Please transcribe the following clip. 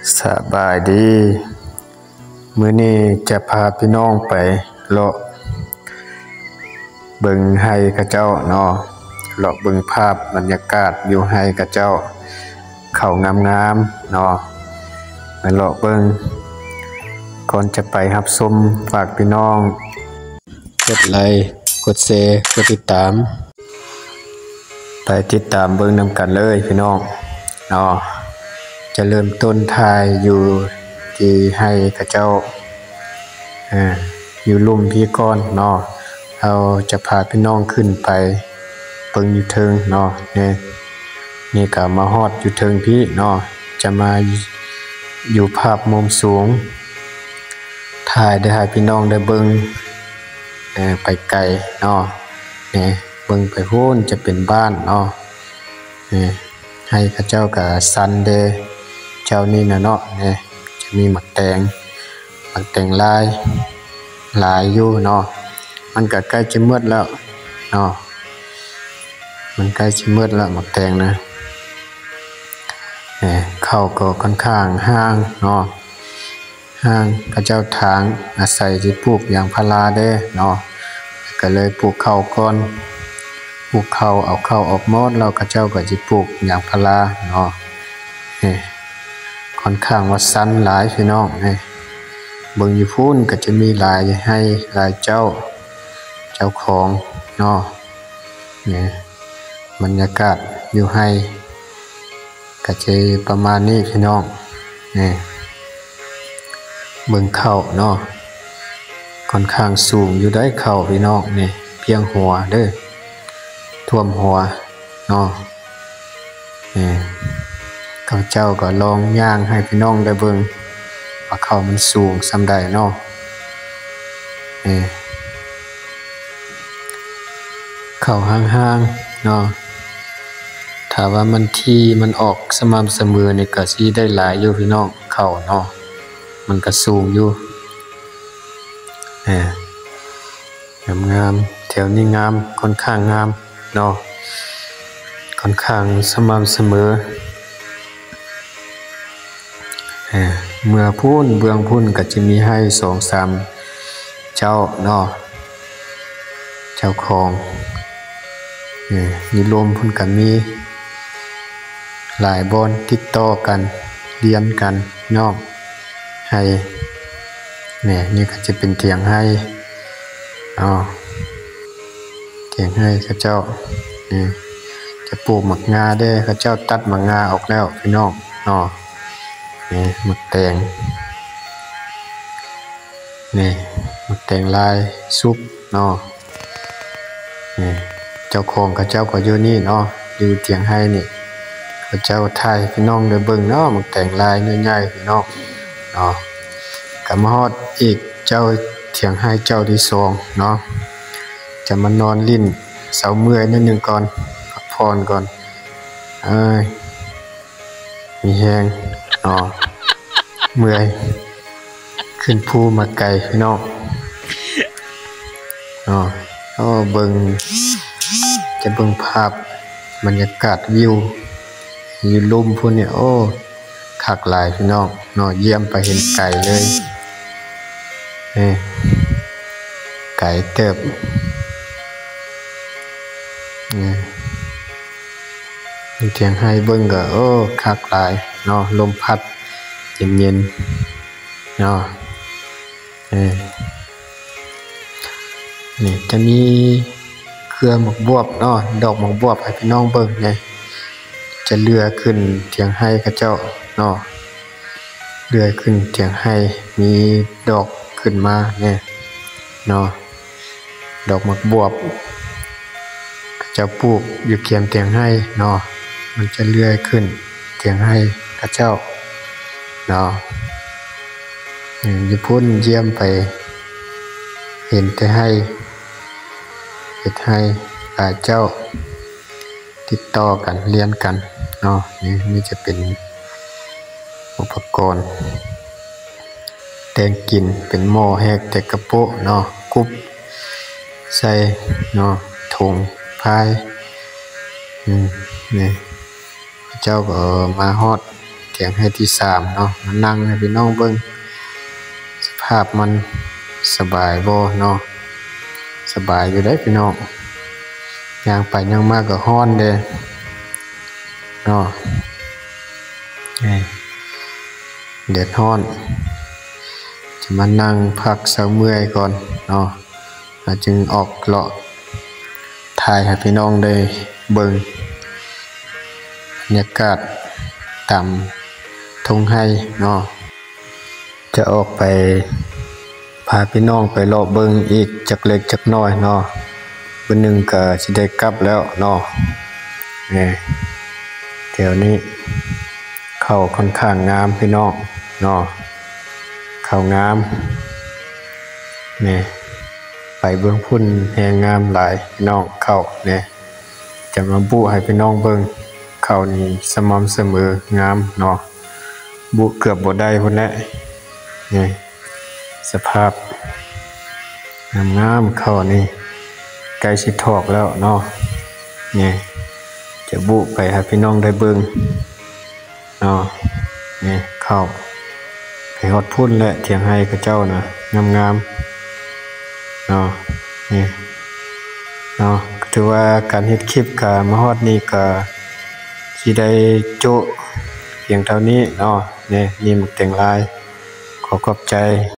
สบายดีมื้อนี้จะพาพี่น้องไปเลาะเบิ่งไร่เขาเจ้าเนาะเลาะเบิ่งภาพบรรยากาศอยู่ไร่เขาเจ้าเขางามๆเนาะไปเลาะเบิ่งก่อนจะไปรับชมฝากพี่น้องกดไลค์กดแชร์กดติดตามไปติดตามเบิ่งนำกันเลยพี่น้องเนาะจะเริ่มต้นถ่ายอยู่ที่ให้เขาเจ้าอยู่ลุ่มพี่ก้อนเนาะเราจะพาพี่น้องขึ้นไปเบิ่งอยู่เทิงเนาะนี่ก็มาฮอดอยู่เทิงพี่เนาะจะมาอยู่ภาพมุมสูงถ่ายได้ให้พี่น้องได้เบิ่งไปไกลเนาะเบิ่งไปโพ้นจะเป็นบ้านเนาะให้เขาเจ้าก็ซันเดเจ้านี่นะเนาะจะมีหมักแตงลายหลายอยู่เนาะมันก็ใกล้จะมืดแล้วเนาะมันใกล้จะมืดแล้วหมักแตงนะเข้าก็ค่อนข้างห้างเนาะห้างเขาเจ้าทางอาศัยที่ปลูกยางพาราเด้เนาะก็เลยปลูกข้าวก่อนปลูกข้าวเอาข้าวออกหมดแล้วเขาเจ้าก็สิปลูกยางพาราเนาะค่อนข้างว่าสั้นหลายพี่น้องเบิ่งอยู่พุ่นก็จะมีหลายให้หลายเจ้าของเนาะบรรยากาศอยู่ให้ก็จะประมาณนี้พี่น้องเบิ่งเข้าเนาะค่อนข้างสูงอยู่ได้เข้าพี่น้องเพียงหัวเด้อท่วมหัวเนาะเขาเจ้าก็ลองย่างให้พี่น้องได้เบิ่งว่าเขามันสูงส่ำใดเนาะเขาห่างๆเนาะถ้าว่ามันออกสม่ำเสมอนี่ก็สิได้หลายอยู่พี่น้องเขาเนาะมันก็สูงอยู่งามแถวนี้งามค่อนข้างงามเนาะค่อนข้างสม่ำเสมอเมื่อพูนเบื้องพูนก็จะมีให้ 2-3 เจ้าเนาะเจ้าของมีรวมพูนก็มีหลายบอนติดต่อกันเรียนกันนอกให้นี่ก็จะเป็นเตียงให้เตียงให้เขาเจ้าจะปลูกหมักงาได้เขาเจ้าตัดหมักงาออกแล้วพี่น้องเนาะหมักแตงหมักแตงลายซุปเนาะเจ้าของเขาเจ้าก็อยู่นี่เนาะอยู่เตียงให้นี่เขาเจ้าถ่ายพี่น้องได้เบิ่งเนาะหมักแตงลายใหญ่ๆพี่น้องเนาะก็มาฮอดอีกเจ้าเถียงให้เจ้าที่2เนาะจะมานอนลิ้นเสาเมื่อยนิดนึงก่อนพักผ่อนก่อนมีแฮงเมื่อยขึ้นภูมาไกลพี่น้องเบิ่งจะเบิ่งภาพบรรยากาศวิวอยู่ลุ่มพุ่นเนี่ยคักหลายพี่น้องเยี่ยมไปเห็นไก่เลยไก่เติบเถียงให้เบิ่งก็คักหลายลมพัดเย็นๆนี่จะมีเครือหมกบวบดอกหมกบวบให้พี่น้องเบิ่งจะเลื่อยขึ้นเถียงให้เขาเจ้าเลื่อยขึ้นเถียงให้มีดอกขึ้นมาดอกหมกบวบเขาเจ้าปลูกอยู่เคียงเถียงให้มันจะเลื่อยขึ้นเถียงให้เขาเจ้าอยู่พุ่นเยี่ยมไปเห็นแต่ให้เฮ็ดให้หลายเจ้าติดต่อกันเรียนกันนี่จะเป็นอุปกรณ์แตงกินเป็นหม้อแหกแต่กระโปะกุบใส่ถุงพายเจ้าก็มาฮอดเถียงให้ที่3เนาะมานั่งให้พี่น้องเบิ่งสภาพมันสบายบ่เนาะสบายอยู่ได้พี่น้องย่างไปย่างมาก็ร้อนเด้เนาะแดดร้อนจะมานั่งพักเช้าเมื่อยก่อนเนาะแล้วจึงออกเลาะถ่ายให้พี่น้องได้เบิ่งบรรยากาศตามทุ่งไร่เนาะจะออกไปพาพี่น้องไปเลาะเบิ่งอีกจักเล็กจักน้อยเนาะวันหนึ่งก็สิได้กลับแล้วเนาะแถวนี้เข้าค่อนข้างงามพี่น้องเนาะเข้างามไปเบื้องพุ่นแหงงามหลายพี่น้องเข้าจะมาบุให้พี่น้องเบิ่งเข้านี่สม่ำเสมองามเนาะบุเกือบบ่ได้พุ่นแหละสภาพงามเข้านี่ใกล้สิถอกแล้วเนาะจะบุไปให้พี่น้องได้เบิ่งเนาะเข้าไปฮอดพุ่นและเถียงให้เขาเจ้านะงามๆเนาะเนาะถือว่าการเฮ็ดคลิปก็มาฮอดนี่ก็สิได้โจะเพียงเท่านี้เนาะนี่หมึกแต่งลายขอขอบใจ